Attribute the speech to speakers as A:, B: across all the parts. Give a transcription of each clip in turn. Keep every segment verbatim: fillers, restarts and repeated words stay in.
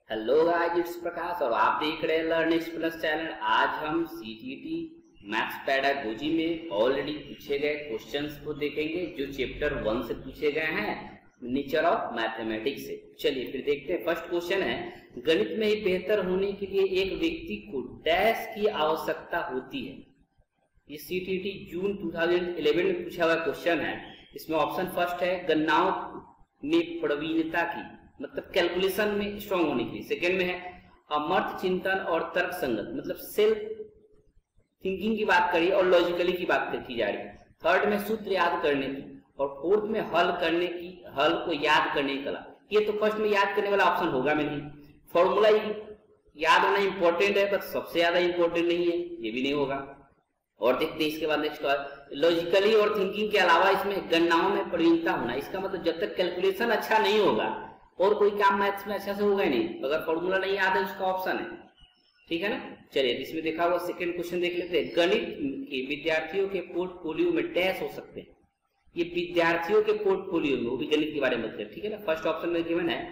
A: Hello guys, it's प्रकाश और आप देख रहे हैं लर्निंग्स प्लस चैनल। आज हम सीटीटी मैथ्स पेडागोजी में ऑलरेडी पूछे गए क्वेश्चंस को देखेंगे जो चैप्टर वन से पूछे गए हैं, नेचर ऑफ मैथमेटिक्स से। चलिए फिर देखते हैं। फर्स्ट क्वेश्चन है, गणित में बेहतर होने के लिए एक व्यक्ति को डैश की आवश्यकता होती है। ये सीटीटी जून दो हज़ार ग्यारह में पूछा हुआ क्वेश्चन है। इसमें ऑप्शन फर्स्ट है गणनाओं में प्रवीणता की, मतलब कैलकुलेशन में स्ट्रांग होने के लिए। सेकंड में है अमर्थ चिंतन और तर्क संगत, मतलब सेल्फ थिंकिंग की बात करिए और लॉजिकली की बात की जा रही है। थर्ड में सूत्र याद करने की, और फोर्थ में हल करने की, हल को याद करने की कला। ये तो फर्स्ट में याद करने वाला ऑप्शन होगा में नहीं। फॉर्मूला याद होना इंपॉर्टेंट है, बस सबसे ज्यादा इंपॉर्टेंट नहीं है, ये भी नहीं होगा। और देखते हैं इसके बाद नेक्स्ट लॉजिकली और थिंकिंग के अलावा इसमें गणनाओं में प्रवीणता होना। इसका मतलब जब तक कैलकुलेशन अच्छा नहीं होगा और कोई काम मैथ्स में अच्छा से होगा ही नहीं। अगर फॉर्मूला नहीं याद है उसका ऑप्शन है, ठीक है ना। चलिए इसमें देखा हुआ सेकंड क्वेश्चन देख लेते हैं। गणित के विद्यार्थियों के पोर्टफोलियो में डैश हो सकते हैं। ये विद्यार्थियों के पोर्टफोलियो में, वो भी गणित के बारे में मतलब, ठीक है ना। फर्स्ट ऑप्शन में गिवन है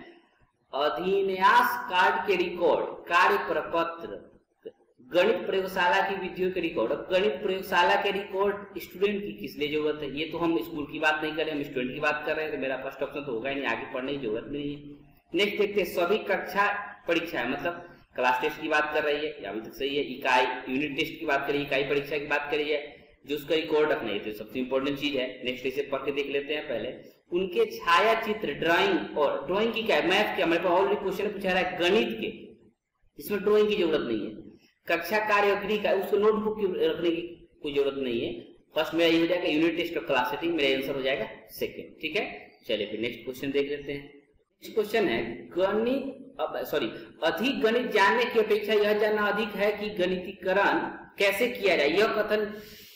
A: अधीन्यास कार्ड के रिकॉर्ड, कार्य प्रपत्र, गणित प्रयोगशाला की विधियों के रिकॉर्ड। अब गणित प्रयोगशाला के रिकॉर्ड स्टूडेंट की किस लिए जरूरत है? ये तो हम स्कूल की बात नहीं कर रहे, हम स्टूडेंट की बात कर रहे हैं, तो मेरा फर्स्ट ऑप्शन तो होगा ही नहीं, आगे पढ़ने की जरूरत नहीं है। नेक्स्ट देखते हैं, सभी कक्षा परीक्षा है, मतलब क्लास टेस्ट की बात कर रही है, अभी तक सही है। इकाई यूनिट टेस्ट की बात करिए, इकाई परीक्षा की बात करिए, जो उसका रिकॉर्ड रखना है, तो सबसे इंपॉर्टेंट चीज है। नेक्स्ट इसे पढ़ के देख लेते हैं। पहले उनके छाया चित्र, ड्राइंग, और ड्राइंग की क्या है, मैथ के, हमारे पास ऑलरेडी क्वेश्चन पूछा रहा है गणित के, इसमें ड्राइंग की जरूरत नहीं है। कक्षा कार्य का उसको नोटबुक रखने की कोई जरूरत नहीं है। फर्स्ट मेरा ये हो जाएगा यूनिट टेस्ट और क्लास सेटिंग, मेरा आंसर हो जाएगा सेकंड, ठीक है। चलिए फिर नेक्स्ट क्वेश्चन देख लेते हैं। नेक्स्ट क्वेश्चन है गणित, अब सॉरी अधिक गणित जानने की अपेक्षा यह जानना अधिक है कि गणितीकरण कैसे किया जाए। यह कथन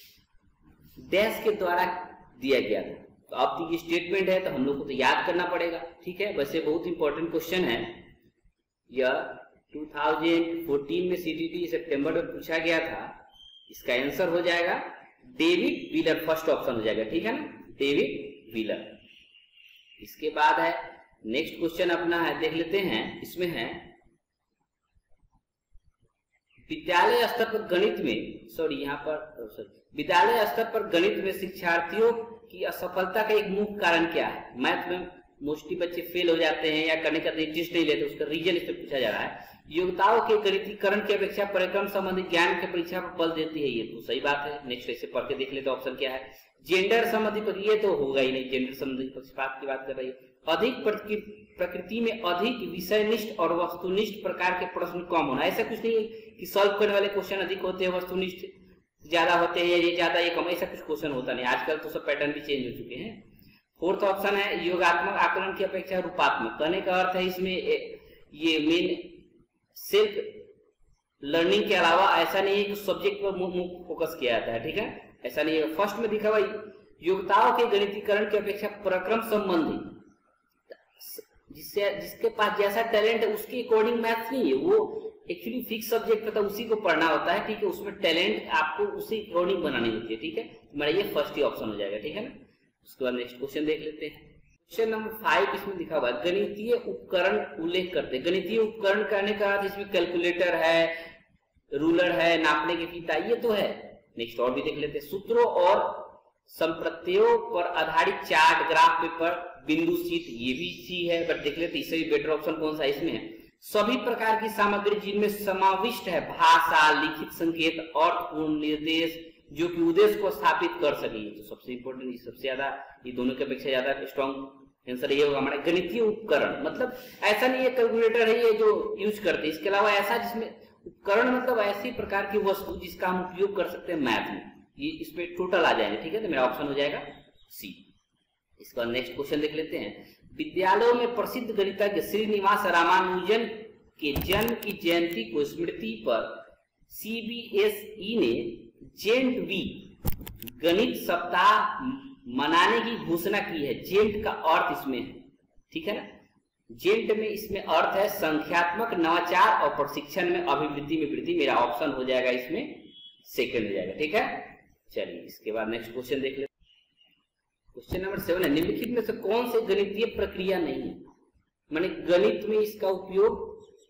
A: डैश के द्वारा दिया गया था। तो अब ये स्टेटमेंट है तो हम लोग को तो याद करना पड़ेगा, ठीक है। वैसे बहुत इंपॉर्टेंट क्वेश्चन है यह, दो हज़ार चौदह में सीटीटी सितंबर में पूछा गया था। इसका आंसर हो जाएगा डेविड व्हीलर, फर्स्ट ऑप्शन हो जाएगा, ठीक है ना, डेविड व्हीलर। इसके बाद है नेक्स्ट क्वेश्चन अपना है, देख लेते हैं। इसमें है विद्यालय स्तर पर गणित में, सॉरी यहाँ पर सॉरी विद्यालय स्तर पर गणित में शिक्षार्थियों की असफलता का एक मुख्य कारण क्या है। मैथ में मोस्टली बच्चे फेल हो जाते हैं या करने का इंटरेस्ट नहीं लेते, उसका रीजन इस पर पूछा जा रहा है। योग्यताओं के गणितीकरण की अपेक्षा परिक्रम संबंधी ज्ञान की परीक्षा पर बल देती है, ये तो सही बात है। नेक्स्ट इसे पढ़ के देख लेते ऑप्शन क्या है। जेंडर संबंधी, पर ये तो होगा ही नहीं, जेंडर संबंधी पक्षपात की बात कर रही है। अधिक प्रकृति में अधिक विषयनिष्ठ और वस्तुनिष्ठ प्रकार के प्रश्न कम होना। ऐसा कुछ नहीं है कि सॉल्व करने वाले क्वेश्चन अधिक होते हैं, वस्तुनिष्ठ ज्यादा होते हैं, ये ज्यादा ये कम, ऐसा कुछ क्वेश्चन होता नहीं। आजकल तो सब पैटर्न भी चेंज हो चुके हैं। फोर्थ ऑप्शन है योगात्मक आकलन की अपेक्षा रूपात्मक। कहने का अर्थ है इसमें ये मेन सिर्फ लर्निंग के अलावा ऐसा नहीं है कि सब्जेक्ट पर फोकस किया जाता है, ठीक है, ऐसा नहीं है। फर्स्ट में दिखा हुआ योग्यताओं के गणितीकरण की अपेक्षा प्रक्रम संबंधी, जिससे जिसके पास जैसा टैलेंट है उसके अकॉर्डिंग मैथ्स नहीं है, वो एक्चुअली फिक्स सब्जेक्ट होता है, उसी को पढ़ना होता है, ठीक है। उसमें टैलेंट आपको उसी अकॉर्डिंग बनानी होती है, ठीक है। मेरा ये फर्स्ट ही ऑप्शन हो जाएगा, ठीक है ना। उसके बाद नेक्स्ट क्वेश्चन देख लेते हैं। क्वेश्चन नंबर फाइव, इसमें लिखा हुआ है गणितीय उपकरण उल्लेख करते हैं। गणितीय उपकरण करने का अर्थ इसमें कैलकुलेटर है, रूलर है, नापने की फीता, ये तो है। नेक्स्ट और भी देख लेते हैं। सूत्रों और संप्रत्ययों पर आधारित चार्ट, ग्राफ पेपर, बिंदु शीट, ये भी सी है, बट देख लेते इससे भी बेटर ऑप्शन कौन सा इसमें है। सभी प्रकार की सामग्री जिनमें समाविष्ट है भाषा, लिखित संकेत, अर्थपूर्ण निर्देश जो कि उद्देश्य को स्थापित कर सके, तो सबसे इंपॉर्टेंट, सबसे ज्यादा ये दोनों की अपेक्षा ज्यादा स्ट्रॉन्ग आंसर ये होगा हमारा गणितीय उपकरण। मतलब ऐसा नहीं है कैलकुलेटर है ये जो यूज करते हैं, इसके अलावा ऐसा जिसमें उपकरण मतलब ऐसी प्रकार की वस्तु जिसका हम उपयोग कर सकते हैं मैथ में, ये इसमें टोटल आ जाएंगे, ठीक है। तो मेरा ऑप्शन हो जाएगा सी। इसका नेक्स्ट क्वेश्चन देख लेते हैं। विद्यालयों में प्रसिद्ध गणितज्ञ श्रीनिवास रामानुजन के जन्म की जयंती को स्मृति पर सीबीएसई ने जेंट वी गणित सप्ताह मनाने की घोषणा की है। जेंट का अर्थ इसमें है, ठीक है ना। जेंट में इसमें अर्थ है संख्यात्मक नवाचार और प्रशिक्षण में अभिवृद्धि में वृद्धि। मेरा ऑप्शन हो जाएगा इसमें सेकंड हो जाएगा, ठीक है। चलिए इसके बाद नेक्स्ट क्वेश्चन देख लेते हैं। क्वेश्चन नंबर सेवन है, निम्नलिखित में से कौन से गणितीय प्रक्रिया नहीं है, माने गणित में इसका उपयोग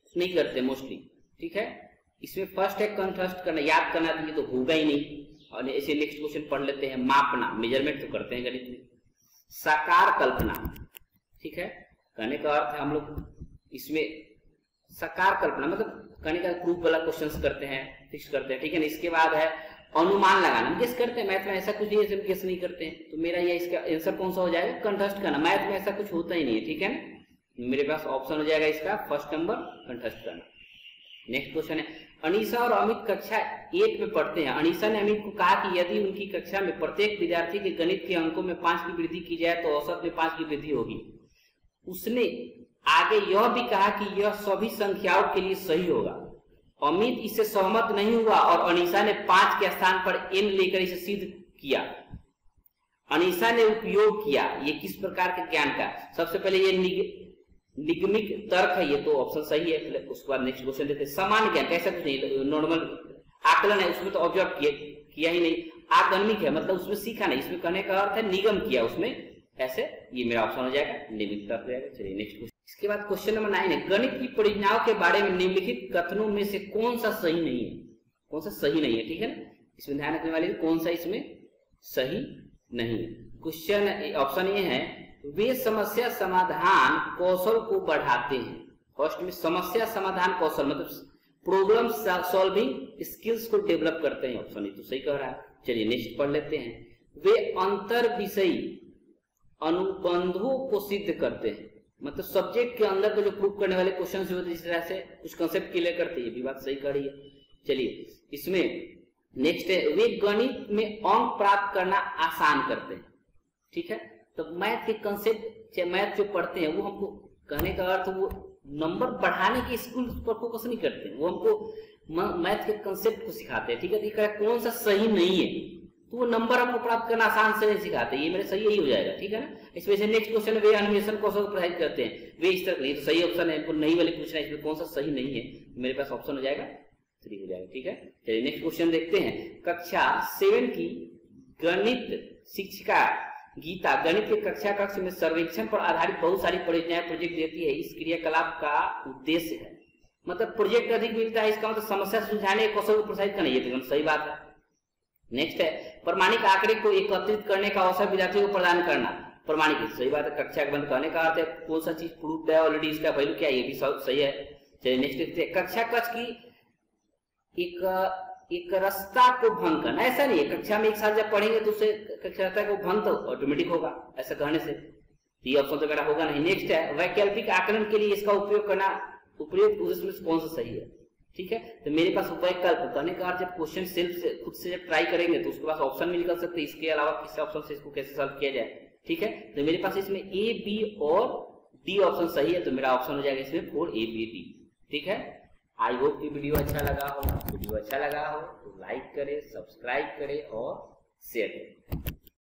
A: नहीं करते मोस्टली, ठीक है। इसमें फर्स्ट है कंट्रास्ट करना, याद करना तो ये तो होगा ही नहीं। और ऐसे नेक्स्ट क्वेश्चन पढ़ लेते हैं, मापना, मेजरमेंट तो करते हैं गणित में। साकार कल्पना, ठीक है, कहने का अर्थ है हम लोग इसमें साकार कल्पना मतलब कहने का प्रूफ वाला क्वेश्चंस करते हैं, फिक्स करते हैं, ठीक है ना। इसके बाद है अनुमान लगाना, गेस करते हैं। मैथ में ऐसा कुछ नहीं है गेस नहीं करते हैं, तो मेरा ये इसका आंसर कौन सा हो जाएगा, कंट्रास्ट करना। मैथ में ऐसा कुछ होता ही नहीं है, ठीक है ना। मेरे पास ऑप्शन हो जाएगा इसका फर्स्ट नंबर, कंट्रास्ट करना। नेक्स्ट क्वेश्चन है, अनीसा और अमित कक्षा एट में पढ़ते हैं। अनीसा ने अमित को कहा कि यदि उनकी कक्षा में प्रत्येक विद्यार्थी के गणित के अंकों में पांच की वृद्धि की जाए तो औसत में पांच की वृद्धि होगी। उसने आगे यह भी कहा कि यह सभी संख्याओं के लिए सही होगा। अमित इससे सहमत नहीं हुआ और अनीसा ने पांच के स्थान पर एन लेकर इसे सिद्ध किया। अनीसा ने उपयोग किया ये किस प्रकार के ज्ञान का। सबसे पहले ये निग, निगमिक तर्क है, ये तो ऑप्शन सही है। उसके बाद नेक्स्ट क्वेश्चन देते हैं, सामान्य ज्ञान, कैसा कुछ नहीं, नॉर्मल आकलन है, उसमें तो ऑब्जर्व किया, किया ही नहीं। आगमनिक है मतलब उसमें सीखा नहीं, इसमें कहने का अर्थ है निगम किया उसमें, ऐसे ये मेरा ऑप्शन हो जाएगा, निगमिक तर्क हो जाएगा। चलिए नेक्स्ट क्वेश्चन। इसके बाद क्वेश्चन नंबर नाइन है, गणित की परियोजनाओं के बारे में निम्नलिखित कथनों में से कौन सा सही नहीं है, कौन सा सही नहीं है, ठीक है ना। इसमें ध्यान रखने वाले कौन सा इसमें सही नहीं है। क्वेश्चन ऑप्शन ये है, वे समस्या समाधान कौशल को बढ़ाते हैं। फर्स्ट में समस्या समाधान कौशल मतलब प्रॉब्लम सॉल्विंग स्किल्स को डेवलप करते हैं, ऑप्शन ये तो सही कह रहा है। चलिए नेक्स्ट पढ़ लेते हैं, वे अंतर विषयी अनुबंधों को सिद्ध करते हैं मतलब सब्जेक्ट के अंदर को जो प्रूव करने वाले क्वेश्चन जो होते हैं, इस तरह से कुछ कंसेप्ट क्लियर करते हैं, ये भी बात सही कर रही है। चलिए इसमें नेक्स्ट है, वे गणित में अंक प्राप्त करना आसान करते हैं, ठीक है। तो मैथ के कंसेप्ट मैथ जो पढ़ते हैं वो हमको कहने का अर्थ वो नंबर बढ़ाने के स्कूल पर फोकस नहीं करते हैं, वो हमको मैथ के कंसेप्ट को सिखाते हैं, ठीक है। तो कौन सा सही नहीं है तो वो नंबर हमको प्राप्त करना आसान से नहीं सिखाते, ये मेरे सही यही हो जाएगा, ठीक है ना। इसमें से नेक्स्ट क्वेश्चन वे अन्वेषण कौशल को प्रभावित करते हैं, वे इस तरह, ये तो सही ऑप्शन है, इनको नहीं वाले पूछना है, इसमें कौन सा सही नहीं है, मेरे पास ऑप्शन हो जाएगा थ्री हो जाएगा, ठीक है। चलिए नेक्स्ट क्वेश्चन देखते हैं, कक्षा सेवन की गणित शिक्षिका गीता गणित के कक्षा कक्ष में सर्वेक्षण पर आधारित बहुत सारी परियोजनाएं प्रोजेक्ट देती है। इस क्रियाकलाप का उद्देश्य है मतलब प्रोजेक्ट अधिक मिलता है, इसका मतलब समस्या सुलझाने के कौशल को प्रोत्साहित करना, ये तो सही बात है। नेक्स्ट है, प्रमाणिक आंकड़े को एकत्रित करने का अवसर विद्यार्थियों को प्रदान करना, प्रमाणिक सही बात है। कक्षा के बंद करने का अर्थ है कौन सा चीज प्रूफ है ऑलरेडी, इसका वैल्यू क्या है, ये भी सही है। चलिए नेक्स्ट देखते हैं, कक्षा कक्ष की एक एक रस्ता को भंग करना, ऐसा नहीं है कक्षा में एक साथ जब पढ़ेंगे तो उसे कक्षा को भंग तो ऑटोमेटिक होगा, ऐसा कहने से ये ऑप्शन तो मेरा होगा नहीं। नेक्स्ट है, वैकल्पिक आकलन के लिए इसका उपयोग करना उपयुक्त उसमें कौन सा सही है, ठीक है। तो मेरे पास वैकल्प कहने का अर्थ जब क्वेश्चन सेल्फ से खुद से जब ट्राई करेंगे तो उसके पास ऑप्शन भी निकल सकते हैं, इसके अलावा किसी ऑप्शन से इसको कैसे सॉल्व किया जाए, ठीक है। तो मेरे पास इसमें ए बी और डी ऑप्शन सही है, तो मेरा ऑप्शन हो जाएगा इसमें फोर ए बी डी, ठीक है। आई होप कि वीडियो अच्छा लगा हो, वीडियो अच्छा लगा हो तो लाइक करें, सब्सक्राइब करें और शेयर करें।